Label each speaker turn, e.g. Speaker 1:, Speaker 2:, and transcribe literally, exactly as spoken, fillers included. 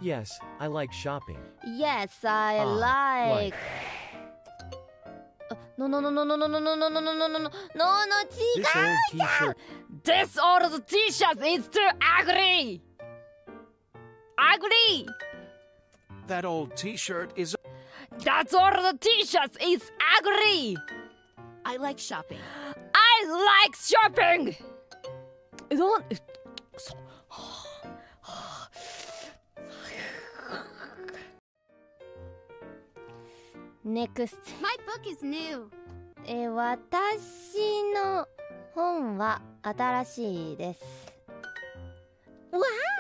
Speaker 1: Yes, I like shopping.
Speaker 2: Yes, I
Speaker 1: Ah,
Speaker 2: like.
Speaker 1: like.
Speaker 2: No, no, no, no, no, no, no, no, no, no, no, no, no, no, no,
Speaker 1: This old t-shirt.
Speaker 2: This old T-shirt is too ugly. Ugly.
Speaker 3: That old t-shirt is...
Speaker 2: That old T-shirt is ugly.
Speaker 4: I like shopping.
Speaker 2: I like shopping. どうそNext.
Speaker 5: My book is new.
Speaker 2: えー、私の本は新しいです。
Speaker 4: Wow!